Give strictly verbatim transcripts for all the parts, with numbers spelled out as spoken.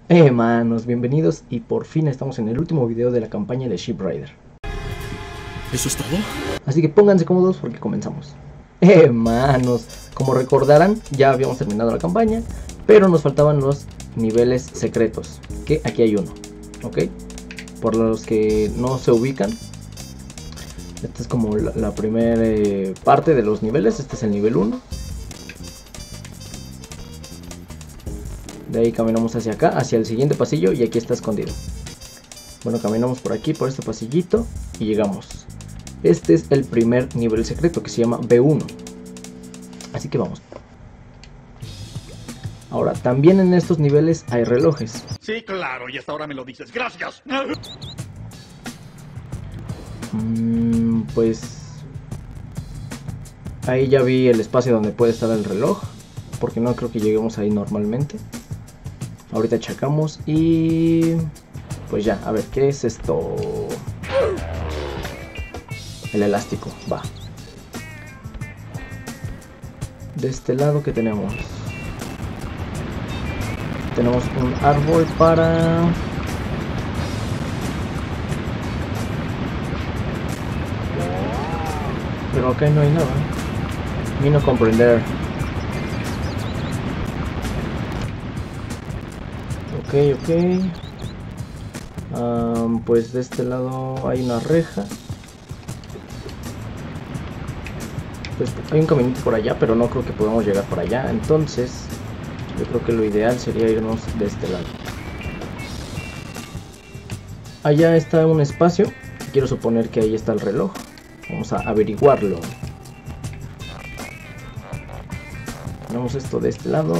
Eh manos, bienvenidos y por fin estamos en el último video de la campaña de Ship Rider. ¿Eso es todo? Así que pónganse cómodos porque comenzamos. Eh manos, como recordarán ya habíamos terminado la campaña, pero nos faltaban los niveles secretos, que aquí hay uno, ¿ok? Por los que no se ubican, esta es como la, la primera eh, parte de los niveles. Este es el nivel uno. De ahí caminamos hacia acá, hacia el siguiente pasillo, y aquí está escondido. Bueno, caminamos por aquí, por este pasillito, y llegamos. Este es el primer nivel secreto, que se llama B uno. Así que vamos. Ahora, también en estos niveles hay relojes. Sí, claro, y hasta ahora me lo dices. ¡Gracias! Mm, pues... ahí ya vi el espacio donde puede estar el reloj, porque no creo que lleguemos ahí normalmente. Ahorita checamos y... pues ya, a ver, ¿qué es esto? El elástico, va. De este lado, ¿qué tenemos? Tenemos un árbol para... pero acá no hay nada. Ni no comprender. Ok, ok. Um, pues de este lado hay una reja. Pues hay un caminito por allá, pero no creo que podamos llegar por allá. Entonces, yo creo que lo ideal sería irnos de este lado. Allá está un espacio. Quiero suponer que ahí está el reloj. Vamos a averiguarlo. Ponemos esto de este lado.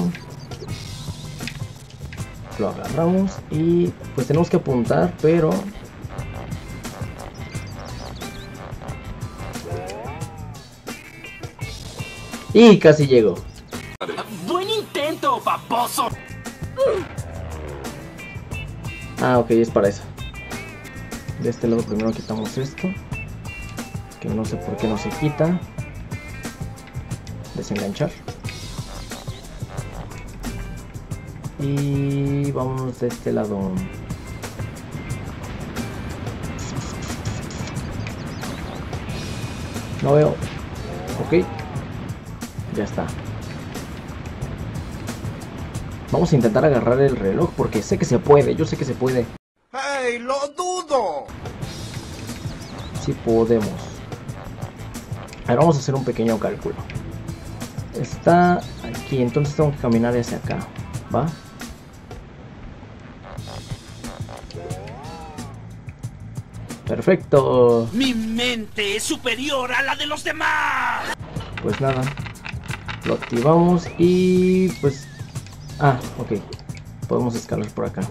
Lo agarramos y pues tenemos que apuntar, pero... y casi llego. ¡Buen intento, baboso! Ah, ok, es para eso. De este lado primero quitamos esto, que no sé por qué no se quita. Desenganchar. Y vámonos de este lado. No veo. Ok. Ya está. Vamos a intentar agarrar el reloj porque sé que se puede. Yo sé que se puede. ¡Hey, lo dudo! Sí podemos. A ver, vamos a hacer un pequeño cálculo. Está aquí, entonces tengo que caminar hacia acá. ¿Va? Perfecto. Mi mente es superior a la de los demás. Pues nada, lo activamos y pues... ah, ok. Podemos escalar por acá.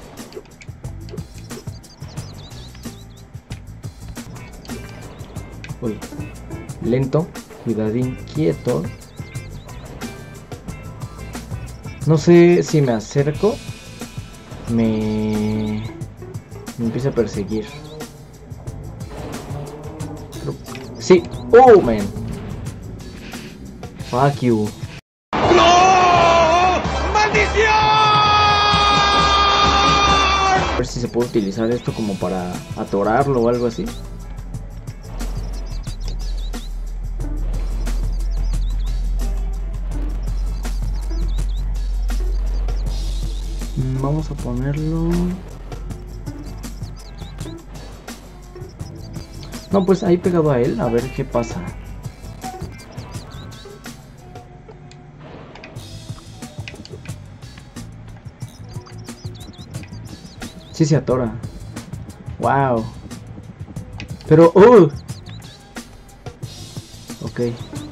Uy, lento, cuidadín, quieto. No sé si me acerco, me, me empieza a perseguir. Sí, oh man. Fuck you. ¡No! ¡Maldición! A ver si se puede utilizar esto como para atorarlo o algo así. Vamos a ponerlo... no, pues ahí pegado a él, a ver qué pasa. Sí se atora. Wow. Pero... ¡uh! Ok.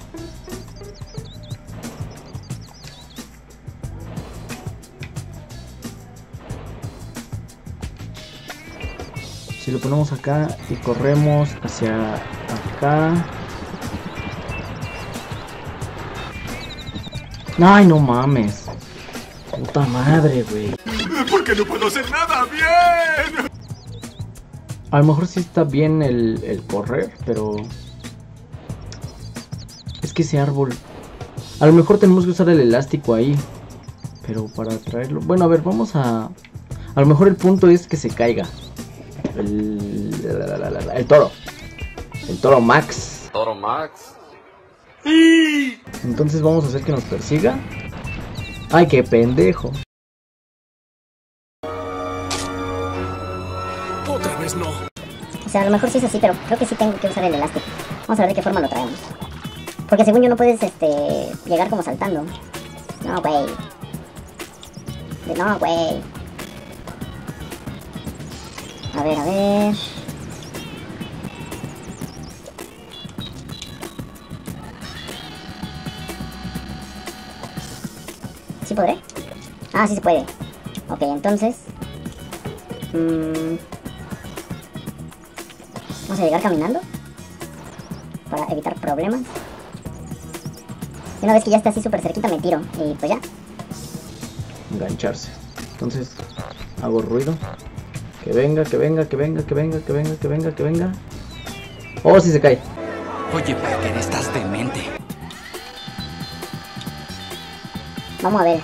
Si lo ponemos acá y corremos hacia acá. Ay, no mames. Puta madre, güey. ¿Por qué no puedo hacer nada bien? A lo mejor sí está bien el, el correr, pero... es que ese árbol... a lo mejor tenemos que usar el elástico ahí. Pero para traerlo... bueno, a ver, vamos a A lo mejor el punto es que se caiga. El, el toro. El toro Max. Toro Max. Entonces vamos a hacer que nos persiga. Ay, qué pendejo. Otra vez no. O sea, a lo mejor sí es así, pero creo que sí tengo que usar el elástico. Vamos a ver de qué forma lo traemos. Porque según yo no puedes, este, llegar como saltando. No, güey. No, güey. A ver, a ver. ¿Sí podré? Ah, sí se puede. Ok, entonces... Mmm... Vamos a llegar caminando para evitar problemas. Y una vez que ya esté así súper cerquita me tiro. Y pues ya. Engancharse. Entonces hago ruido. Que venga, que venga, que venga, que venga, que venga, que venga, que venga. Oh, sí se cae. Oye, Parker, estás demente. Vamos a ver.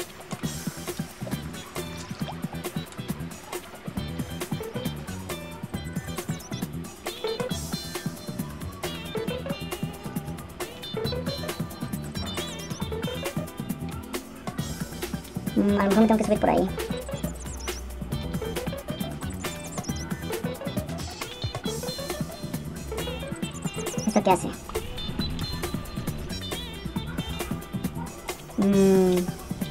Mm, a lo mejor me tengo que subir por ahí. ¿Esto qué hace? Mm.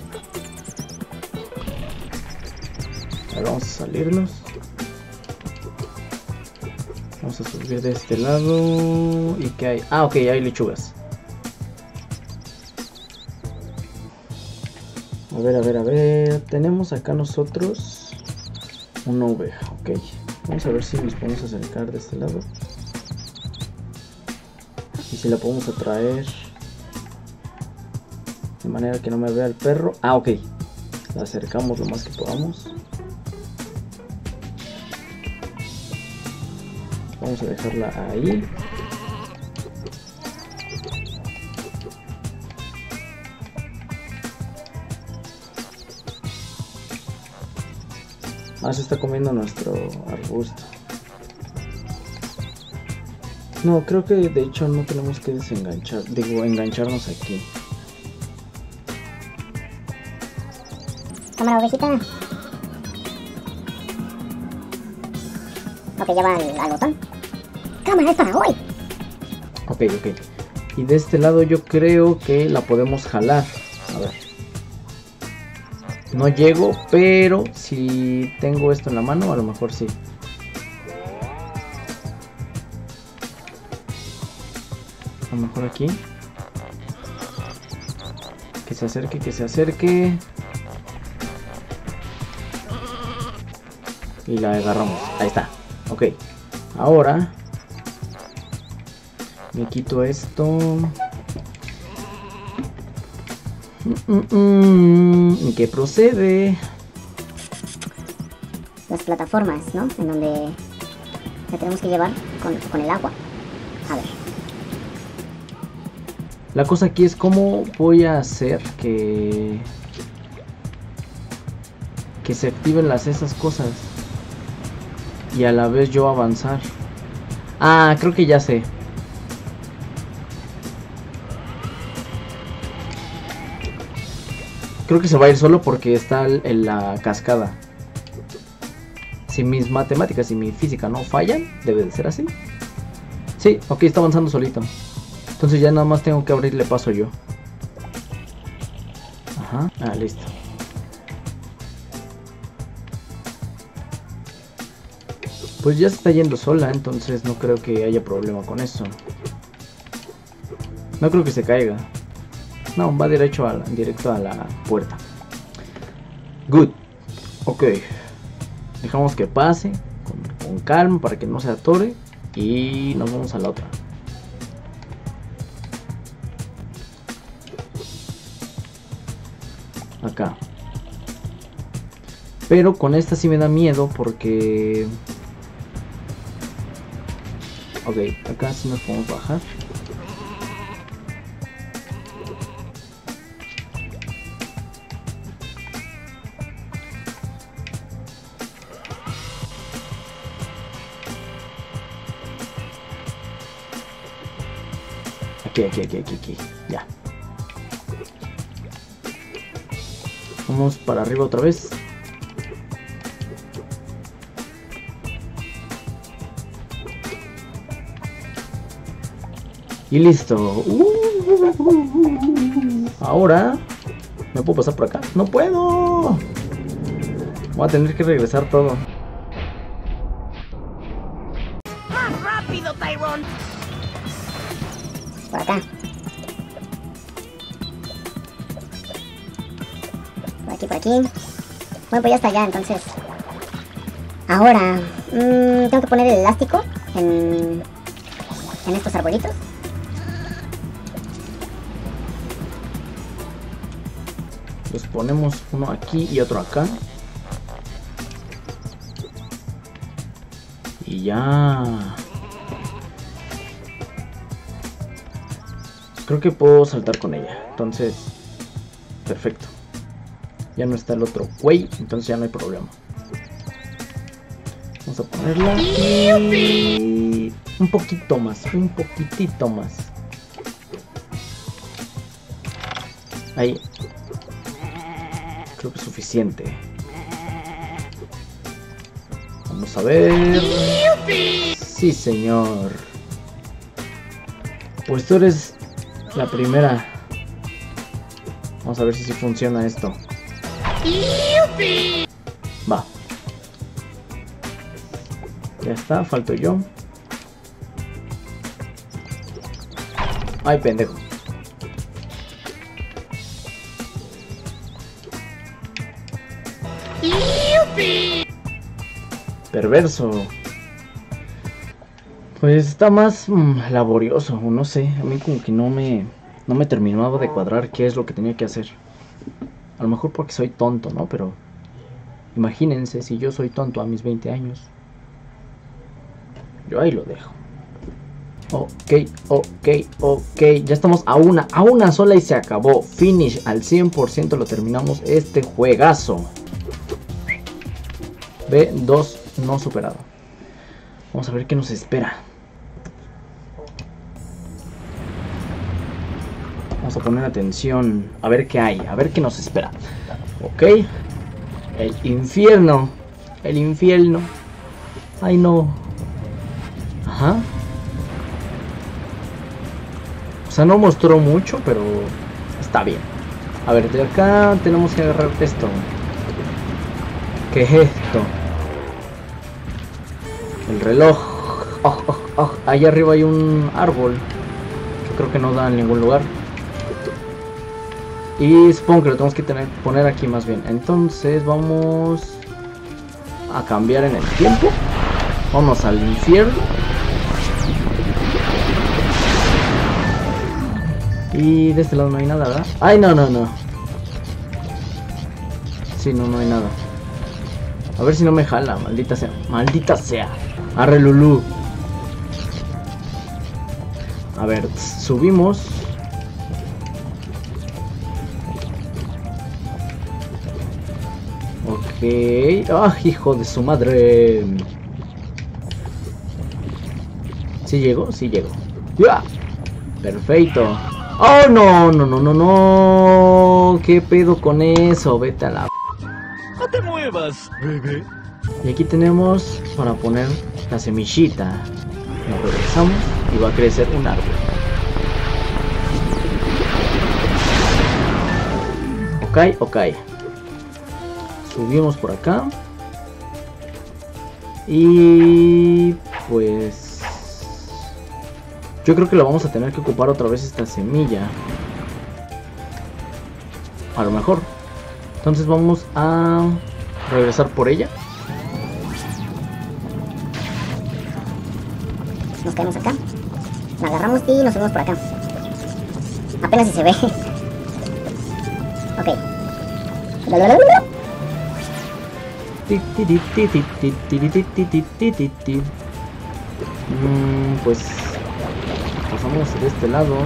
Ahora vamos a salirnos. Vamos a subir de este lado. ¿Y qué hay? Ah, ok, hay lechugas. A ver, a ver, a ver. Tenemos acá nosotros una oveja, ok. Vamos a ver si nos podemos acercar de este lado. Y si la podemos atraer de manera que no me vea el perro. Ah, ok. La acercamos lo más que podamos. Vamos a dejarla ahí. Ah, se está comiendo nuestro arbusto. No, creo que de hecho no tenemos que desenganchar, digo, engancharnos aquí. Cámara, ovejita. Ok, ya va al, al botón. Cámara, es para hoy. Ok, ok. Y de este lado yo creo que la podemos jalar. A ver. No llego, pero si tengo esto en la mano, a lo mejor sí. A lo mejor aquí. Que se acerque, que se acerque. Y la agarramos. Ahí está. Ok. Ahora me quito esto. Mm, mm, ¿Y qué procede? Las plataformas, ¿no? En donde la tenemos que llevar con, con el agua. A ver. La cosa aquí es cómo voy a hacer que que se activen las esas cosas y a la vez yo avanzar. Ah, creo que ya sé. Creo que se va a ir solo porque está en la cascada. Si mis matemáticas y mi física no fallan, debe de ser así. Sí, ok, está avanzando solito. Entonces ya nada más tengo que abrirle paso yo. Ajá, ah, listo. Pues ya se está yendo sola, entonces no creo que haya problema con eso. No creo que se caiga. No, va derecho a la, directo a la puerta. Good. Ok. Dejamos que pase con, con calma para que no se atore. Y nos vamos a la otra. Acá. Pero con esta sí me da miedo porque... Ok, acá sí nos podemos bajar. Aquí, aquí, aquí, aquí, aquí. Ya. Vamos para arriba otra vez. Y listo. Uh, ahora ¿me puedo pasar por acá? ¡No puedo! Voy a tener que regresar todo. ¡Más rápido, Tyrone! Por acá. Por aquí, por aquí. Bueno, pues ya está allá, entonces. Ahora, mmm, tengo que poner el elástico en, en estos arbolitos. Los ponemos uno aquí y otro acá. Y ya. Creo que puedo saltar con ella. Entonces, perfecto. Ya no está el otro güey, entonces ya no hay problema. Vamos a ponerla aquí. Un poquito más, un poquitito más. Ahí. Creo que es suficiente. Vamos a ver. Sí, señor. Pues tú eres la primera. Vamos a ver si sí funciona esto. Va. Ya está, falto yo. Ay, pendejo. Perverso. Pues está más mmm, laborioso, no sé. A mí como que no me no me terminaba de cuadrar qué es lo que tenía que hacer. A lo mejor porque soy tonto, ¿no? Pero imagínense si yo soy tonto a mis veinte años. Yo ahí lo dejo. Ok, ok, ok. Ya estamos a una, a una sola y se acabó. Finish al cien por ciento lo terminamos este juegazo. B dos no superado. Vamos a ver qué nos espera. Vamos a poner atención. A ver qué hay. A ver qué nos espera. Ok. El infierno. El infierno. Ay, no. Ajá. O sea, no mostró mucho, pero está bien. A ver, de acá tenemos que agarrar esto. ¿Qué es esto? El reloj. Oh, oh, oh. Allá arriba hay un árbol que creo que no da en ningún lugar. Y supongo que lo tenemos que tener, poner aquí más bien. Entonces vamos a cambiar en el tiempo. Vamos al infierno. Y de este lado no hay nada, ¿verdad? Ay, no, no, no. Sí, no, no hay nada. A ver si no me jala, maldita sea. Maldita sea. Arre, Lulú. A ver, subimos. Ok. ¡Ah, hijo de su madre! ¿Sí llegó? Sí llegó. ¡Ya! Perfecto. ¡Oh, no! No, no, no, no. ¿Qué pedo con eso? Vete a la... ¡No te muevas, bebé! Y aquí tenemos para poner la semillita. Nos regresamos y va a crecer un árbol. Ok, ok. Subimos por acá. Y pues yo creo que lo vamos a tener que ocupar otra vez esta semilla. A lo mejor. Entonces vamos a regresar por ella. Nos caemos acá. La agarramos y nos subimos por acá. Apenas si se ve. Ok. Mm, pues pasamos de este lado.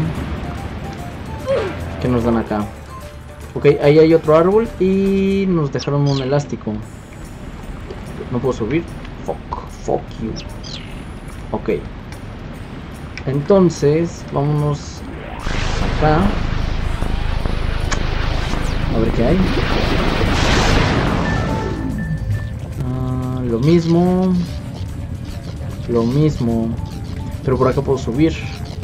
¿Qué nos dan acá? Ok, ahí hay otro árbol y nos dejaron un elástico. No puedo subir. Fuck, fuck you. Ok. Entonces, vámonos acá. A ver qué hay. Ah, lo mismo. Lo mismo. Pero por acá puedo subir.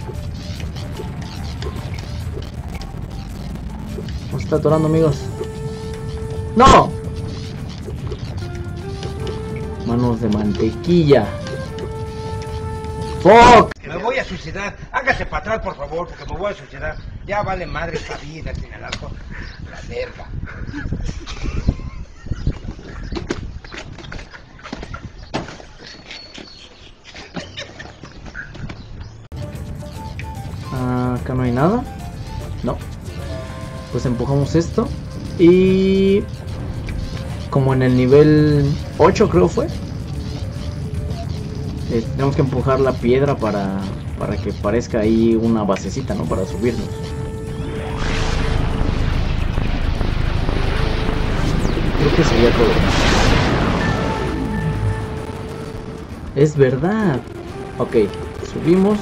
Nos está atorando, amigos. ¡No! Manos de mantequilla. ¡Fuck! Me voy a suicidar. Hágase para atrás, por favor, porque me voy a suicidar. Ya vale madre esta vida, sin el asco. La verga. Ah, acá no hay nada. No. Pues empujamos esto. Y... como en el nivel ocho creo fue. Eh, tenemos que empujar la piedra para, para que parezca ahí una basecita, ¿no? Para subirnos. Creo que sería todo. Es verdad. Ok, subimos.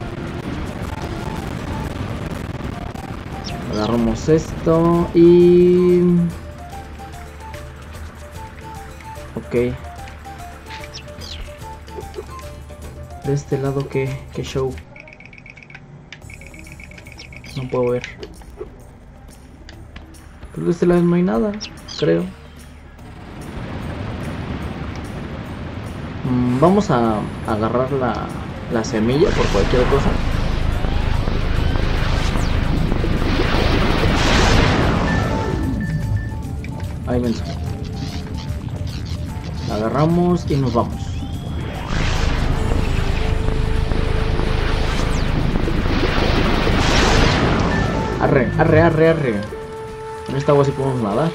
Agarramos esto y... ok. De este lado, ¿qué, qué show? No puedo ver. Pero de este lado no hay nada, creo. Mm, vamos a agarrar la, la semilla por cualquier cosa. Ahí menso. La agarramos y nos vamos. Arre, arre, arre, arre. En esta agua sí podemos nadar.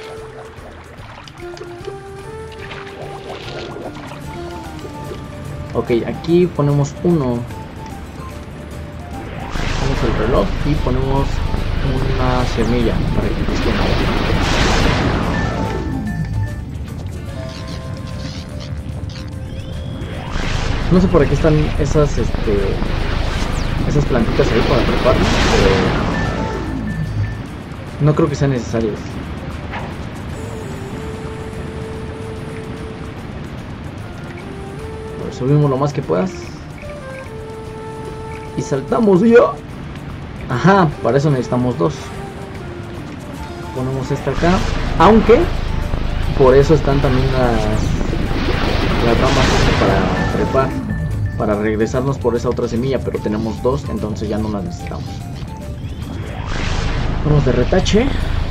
Ok, aquí ponemos uno. Ponemos el reloj y ponemos una semilla para que esté nada. No sé por qué están esas, este, esas plantitas ahí para treparnos, pero no creo que sean necesarias. Pues subimos lo más que puedas. Y saltamos ya. Ajá, para eso necesitamos dos. Ponemos esta acá. Aunque por eso están también las, las ramas para trepar. Para regresarnos por esa otra semilla. Pero tenemos dos, entonces ya no las necesitamos. Vamos de retache.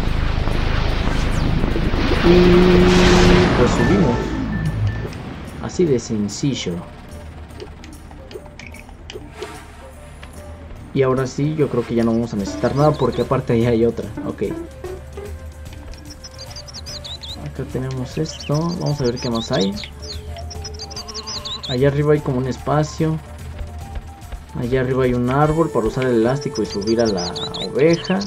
Y pues subimos. Así de sencillo. Y ahora sí, yo creo que ya no vamos a necesitar nada porque aparte ahí hay otra. Ok. Acá tenemos esto. Vamos a ver qué más hay. Allá arriba hay como un espacio. Allá arriba hay un árbol para usar el elástico y subir a la oveja.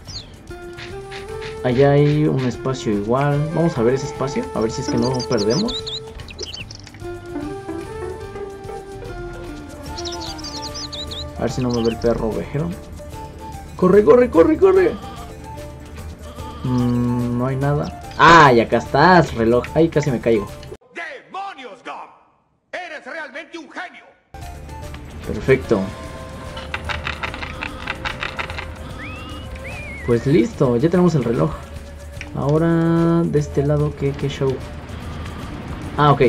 Allá hay un espacio igual. Vamos a ver ese espacio. A ver si es que no perdemos. A ver si no me ve el perro ovejero. ¡Corre, corre, corre, corre! Mm, no hay nada. ¡Ah! Y acá estás, reloj. ¡Ay, casi me caigo! ¡Demonios, Dom! ¡Eres realmente un genio! Perfecto. Pues listo, ya tenemos el reloj. Ahora, de este lado, ¿qué, qué show? Ah, ok.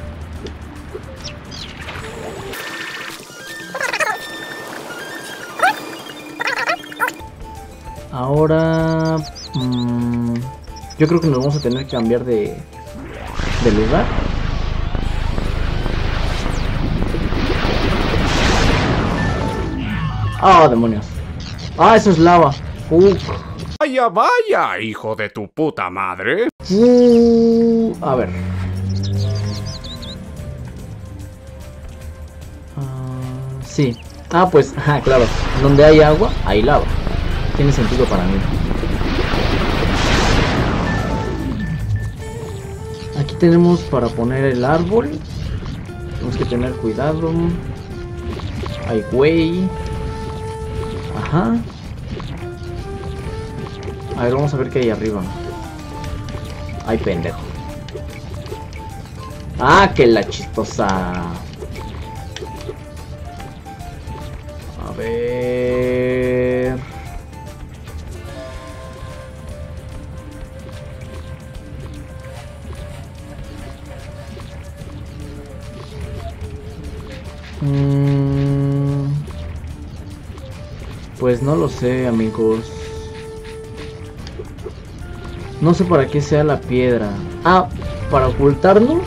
Ahora... Mmm, yo creo que nos vamos a tener que cambiar de, de lugar. Ah, demonios. Ah, eso es lava. Uh. Vaya, vaya, hijo de tu puta madre. Uh, a ver. Uh, sí. Ah, pues, ah, claro. Donde hay agua, hay lava. Tiene sentido para mí. Aquí tenemos para poner el árbol. Tenemos que tener cuidado. Hay güey. Ajá. A ver, vamos a ver qué hay arriba. Ay, pendejo. Ah, que la chistosa. A ver. Mm, pues no lo sé, amigos. No sé para qué sea la piedra. Ah, para ocultarnos.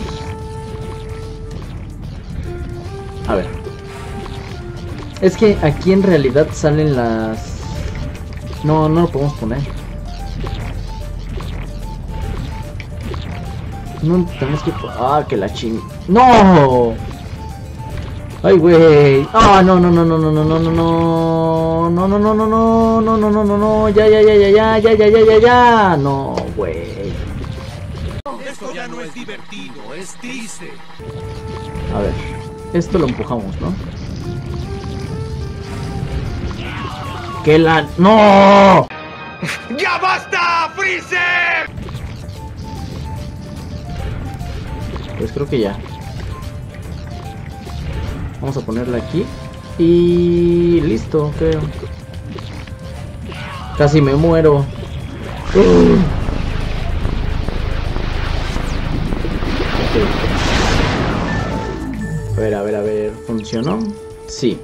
A ver. Es que aquí en realidad salen las... No, no lo podemos poner. No tenemos que... Ah, que la ching... ¡No! ¡Ay, güey! ¡Ah, no, no, no, no, no, no, no, no, no! No, no, no, no, no, no, no, no, no, no, ya, ya, ya, ya, ya, ya, ya, ya, ya, ya, no, güey. Esto ya no es divertido, es triste. A ver, esto lo empujamos, ¿no? ¡Que la... ¡No! ¡Ya basta, Freezer! Pues creo que ya. Vamos a ponerla aquí. Y listo, creo. Casi me muero. Uh. Okay. A ver, a ver, a ver. ¿Funcionó? Sí.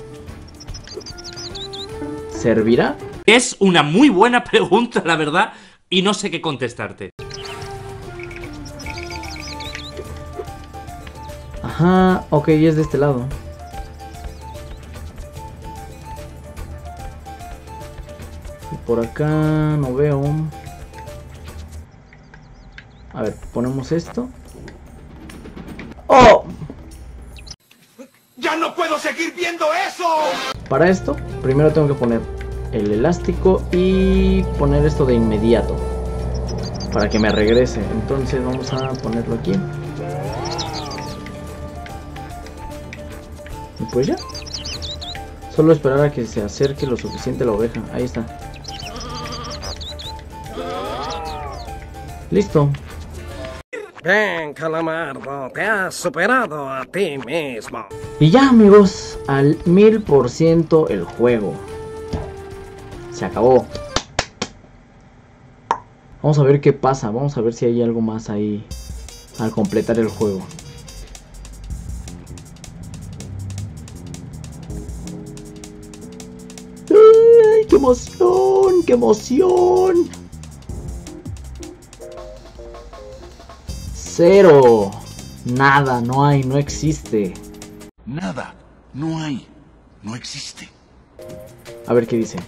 ¿Servirá? Es una muy buena pregunta, la verdad, y no sé qué contestarte. Ajá, ok, es de este lado. Y por acá no veo. A ver, ponemos esto. ¡Oh! ¡Ya no puedo seguir viendo eso! Para esto, primero tengo que poner el elástico y poner esto de inmediato para que me regrese. Entonces vamos a ponerlo aquí. Y pues ya. Solo esperar a que se acerque lo suficiente la oveja. Ahí está. Listo. Bien, Calamardo, te has superado a ti mismo. Y ya, amigos, al mil por ciento el juego. Se acabó. Vamos a ver qué pasa. Vamos a ver si hay algo más ahí al completar el juego. ¡Ay, qué emoción! ¡Qué emoción! Cero. Nada, no hay, no existe. Nada, no hay, no existe. A ver qué dice.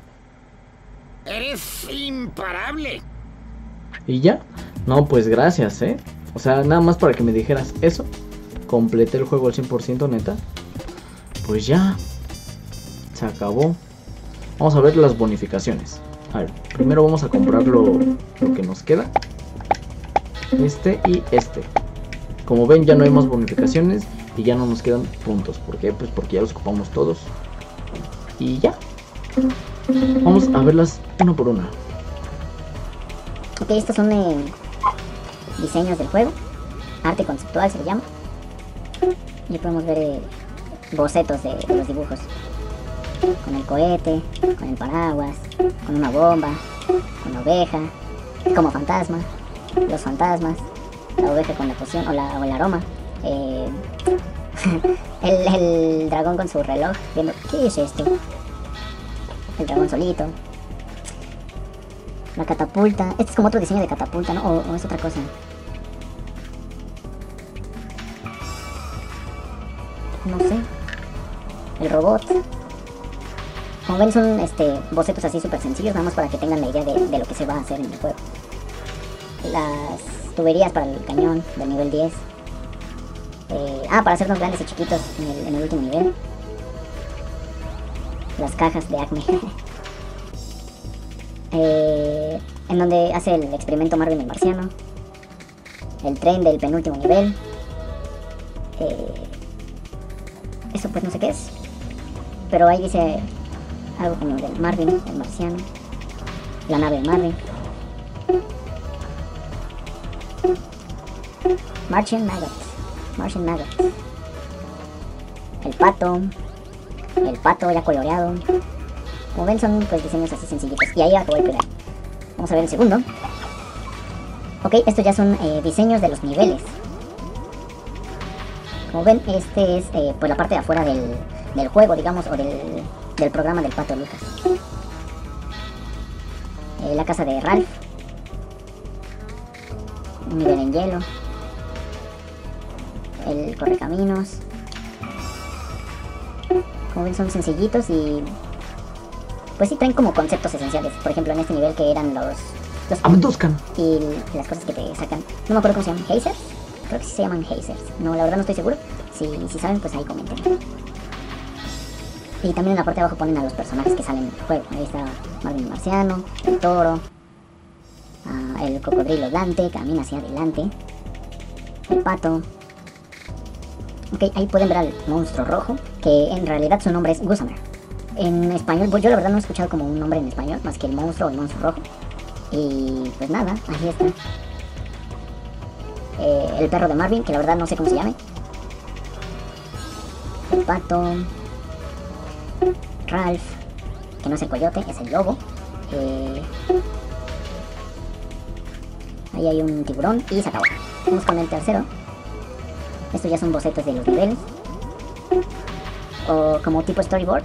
Eres imparable. ¿Y ya? No, pues gracias, ¿eh? O sea, nada más para que me dijeras eso. Completé el juego al cien por ciento, neta. Pues ya. Se acabó. Vamos a ver las bonificaciones. A ver, primero vamos a comprar lo, lo que nos queda. Este y este. Como ven, ya no hay más bonificaciones y ya no nos quedan puntos. ¿Por qué? Pues porque ya los ocupamos todos. Y ya. Vamos a verlas una por una. Ok, estos son eh, diseños del juego. Arte conceptual se le llama. Y podemos ver eh, bocetos de, de los dibujos. Con el cohete, con el paraguas, con una bomba, con la oveja, como fantasma, los fantasmas, la oveja con la poción o, la, o el aroma, eh, el, el dragón con su reloj, viendo, ¿qué es esto? El dragón solito, la catapulta, este es como otro diseño de catapulta, ¿no? O, o es otra cosa. No sé. El robot. Como ven, son este, bocetos así súper sencillos, nada más para que tengan la idea de, de lo que se va a hacer en el juego. Las tuberías para el cañón del nivel diez. Eh, ah, para hacernos grandes y chiquitos en el, en el último nivel. Las cajas de Acme. eh, en donde hace el experimento Marvin el marciano. El tren del penúltimo nivel. Eh, eso pues no sé qué es. Pero ahí dice algo como del Marvin el marciano. la nave de Marvin, Martian Maggot, Martian Maggot, el pato, el pato ya coloreado. Como ven son pues diseños así sencillitos. Y ahí acabó el primer. Vamos a ver el segundo. Ok, estos ya son eh, diseños de los niveles. Como ven, este es eh, pues la parte de afuera del, del juego, digamos, o del, del programa del Pato Lucas. Eh, la casa de Ralph. Un nivel en hielo. El correcaminos. Como ven, son sencillitos y pues sí traen como conceptos esenciales. Por ejemplo, en este nivel que eran los... los Abduzcan. y las cosas que te sacan. No me acuerdo cómo se llaman. ¿Hazers? Creo que sí se llaman hazers. No, la verdad no estoy seguro. Si, si saben, pues ahí comenten. Y también en la parte de abajo ponen a los personajes que salen del juego. Ahí está Marvin el Marciano, el toro, uh, el cocodrilo Dante, camina hacia adelante, el pato. Ok, ahí pueden ver al monstruo rojo, que en realidad su nombre es Gussamer. En español, pues yo la verdad no he escuchado como un nombre en español, más que el monstruo o el monstruo rojo. Y pues nada, ahí está. Eh, el perro de Marvin, que la verdad no sé cómo se llame. El pato. Ralph, que no es el coyote, es el lobo. Eh, ahí hay un tiburón y se acabó. Vamos con el tercero. Estos ya son bocetos de los niveles. O como tipo storyboard.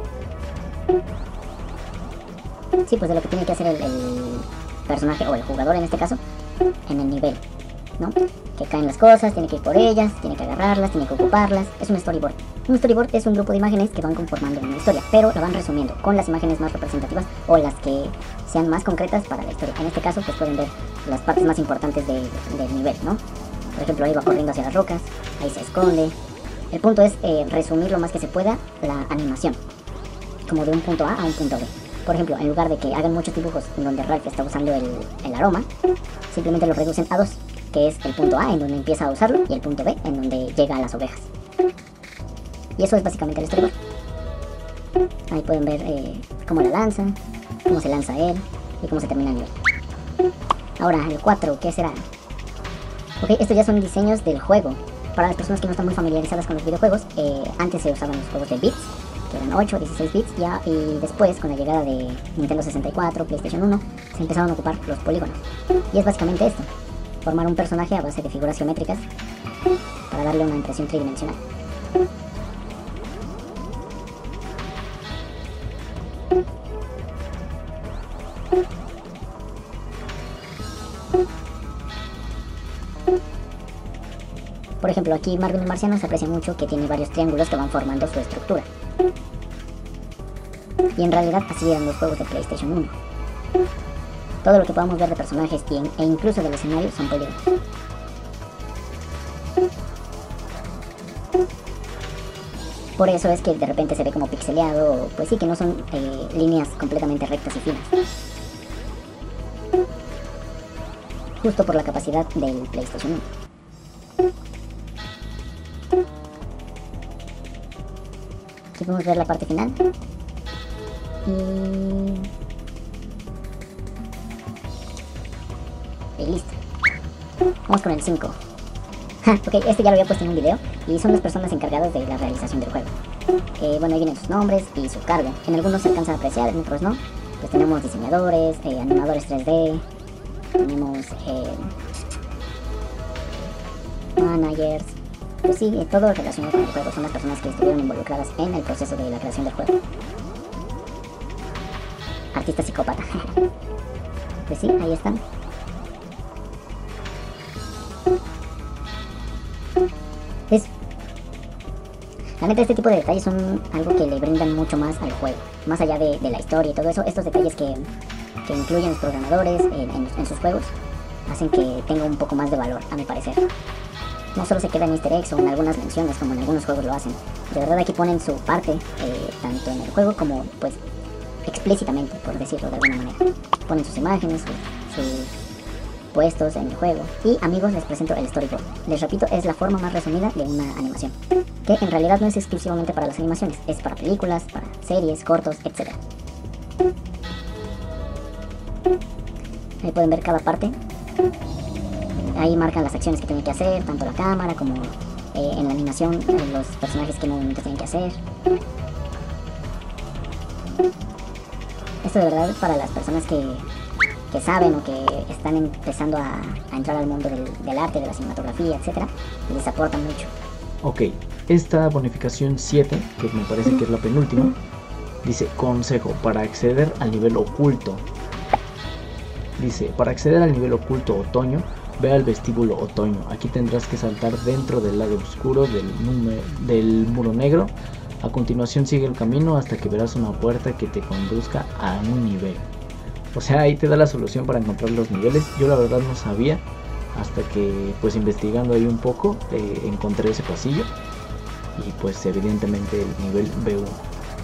Sí, pues de lo que tiene que hacer el, el personaje, o el jugador en este caso, en el nivel, ¿no? Que caen las cosas, tiene que ir por ellas, tiene que agarrarlas, tiene que ocuparlas. Es un storyboard. Un storyboard es un grupo de imágenes que van conformando una historia, pero la van resumiendo con las imágenes más representativas o las que sean más concretas para la historia. En este caso, pues pueden ver las partes más importantes de, del nivel, ¿no? Por ejemplo, ahí va corriendo hacia las rocas, ahí se esconde. El punto es eh, resumir lo más que se pueda la animación, como de un punto A a un punto B. Por ejemplo, en lugar de que hagan muchos dibujos en donde Ralph está usando el, el aroma, simplemente lo reducen a dos, que es el punto A en donde empieza a usarlo y el punto B en donde llega a las ovejas. Y eso es básicamente el storyboard. Ahí pueden ver eh, cómo la lanza, cómo se lanza él y cómo se termina el nivel. Ahora, el cuatro, ¿qué será? Ok, estos ya son diseños del juego. Para las personas que no están muy familiarizadas con los videojuegos, eh, antes se usaban los juegos de bits, que eran ocho, dieciséis bits, ya, y después, con la llegada de Nintendo sesenta y cuatro, PlayStation uno, se empezaron a ocupar los polígonos. Y es básicamente esto, formar un personaje a base de figuras geométricas para darle una impresión tridimensional. Por ejemplo, aquí Marvin el Marciano se aprecia mucho que tiene varios triángulos que van formando su estructura. Y en realidad así eran los juegos de PlayStation uno. Todo lo que podamos ver de personajes y en, e incluso del escenario son polígonos. Por eso es que de repente se ve como pixeleado, pues sí, que no son eh, líneas completamente rectas y finas. Justo por la capacidad del PlayStation uno. Aquí podemos ver la parte final. Y... y listo. Vamos con el cinco. Ok, este ya lo había puesto en un video. Y son las personas encargadas de la realización del juego. Eh, bueno, ahí vienen sus nombres y su cargo. En algunos se alcanza a apreciar, en otros no. Pues tenemos diseñadores, eh, animadores tres D. Tenemos... Eh, managers. Pues sí, eh, todo relacionado con el juego. Son las personas que estuvieron involucradas en el proceso de la creación del juego. Artista psicópata. Pues sí, ahí están. Es... La neta, este tipo de detalles son algo que le brindan mucho más al juego. Más allá de, de la historia y todo eso, estos detalles que, que incluyen los programadores en, en, en sus juegos hacen que tenga un poco más de valor, a mi parecer. No solo se queda en easter eggs o en algunas menciones como en algunos juegos lo hacen. De verdad aquí ponen su parte, eh, tanto en el juego como pues explícitamente, por decirlo de alguna manera. Ponen sus imágenes, sus, sus puestos en el juego. Y amigos, les presento el storyboard. Les repito, es la forma más resumida de una animación, que en realidad no es exclusivamente para las animaciones, es para películas, para series, cortos, etcétera. Ahí pueden ver cada parte. Ahí marcan las acciones que tienen que hacer, tanto la cámara como eh, en la animación, eh, los personajes que movimientos tienen que hacer. Esto de verdad es para las personas que, que saben o que están empezando a, a entrar al mundo del, del arte, de la cinematografía, etcétera, y les aporta mucho. Ok, esta bonificación siete, que me parece que es la penúltima, dice consejo para acceder al nivel oculto. Dice, para acceder al nivel oculto otoño, ve al vestíbulo otoño. Aquí tendrás que saltar dentro del lado oscuro del, número, del muro negro. A continuación sigue el camino hasta que verás una puerta que te conduzca a un nivel. O sea, ahí te da la solución para encontrar los niveles. Yo la verdad no sabía, hasta que pues investigando ahí un poco eh, encontré ese pasillo. Y pues evidentemente el nivel B uno.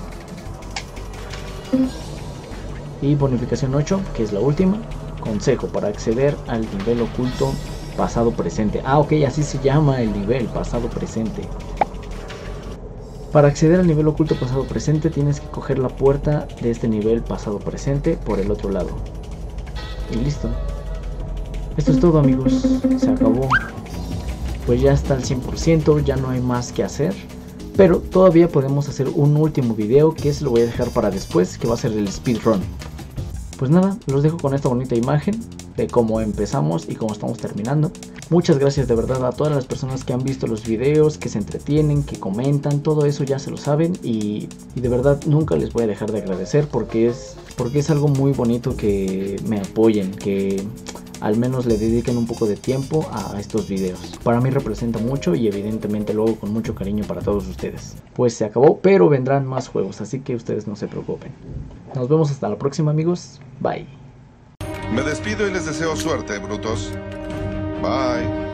Y bonificación ocho, que es la última. Consejo para acceder al nivel oculto pasado presente. Ah, ok, así se llama el nivel, pasado presente. Para acceder al nivel oculto pasado presente tienes que coger la puerta de este nivel pasado presente por el otro lado. Y listo. Esto es todo, amigos. Se acabó. Pues ya está al cien por ciento, ya no hay más que hacer. Pero todavía podemos hacer un último video que se lo voy a dejar para después, que va a ser el speedrun. Pues nada, los dejo con esta bonita imagen de cómo empezamos y cómo estamos terminando. Muchas gracias de verdad a todas las personas que han visto los videos, que se entretienen, que comentan, todo eso ya se lo saben y, y de verdad nunca les voy a dejar de agradecer porque es, porque es algo muy bonito que me apoyen, que al menos le dediquen un poco de tiempo a estos videos. Para mí representa mucho y evidentemente lo hago con mucho cariño para todos ustedes. Pues se acabó, pero vendrán más juegos, así que ustedes no se preocupen. Nos vemos hasta la próxima, amigos. Bye. Me despido y les deseo suerte, brutos. Bye.